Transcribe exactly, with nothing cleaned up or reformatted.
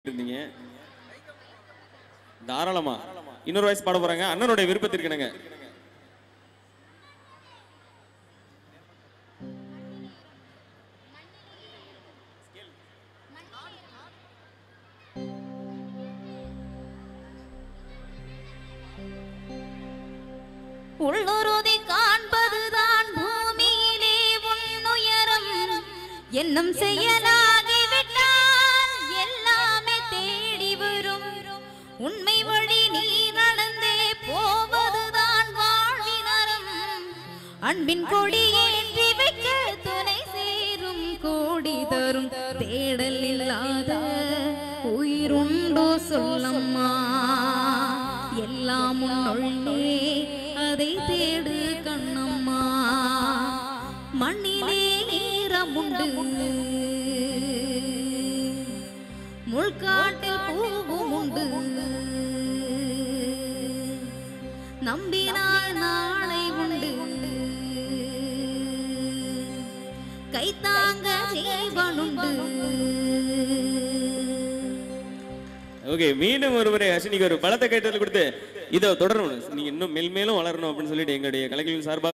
இருந்தீங்க தாராளமா இன்னொரு வாய்ஸ் பாட போறாங்க அண்ணனுடைய விருப்பத்திற்கு என்னங்க உள்ளுறுதி காண்பதுதான் பூமியிலே உன்னுயரம் என்னும் செயலாகிவிட்டால் எல்லாமே தேடி வரும் உண்மை வழி நீ நடந்தே போவதுதான் வாழ்வினரம் அன்பின் கொடி ஏற்றி வைக்க துணை சேரும் கோடி தரும் தேடல் இல்லாத உயிருண்டோ சொல்லம்மா எல்லாம் உன்னொள்ளே அதை தேடு கண்ணம்மா மண்ணிலே ஈரமுண்டு முள்காட்டில் பூவும் உண்டு நம்பினால் நாளை உண்டு கைத்தாங்க ஜீவனுண்டு. ஓகே மீண்டும் ஒருவரை அஸ்வினிக்கு ஒரு பலத்தை கைத்தல் கொடுத்து இதோ தொடரணும் நீங்க இன்னும் மேல் மேலும் வளரணும் அப்படின்னு சொல்லிட்டு எங்களுடைய கலைஞர்கள் சார்பாக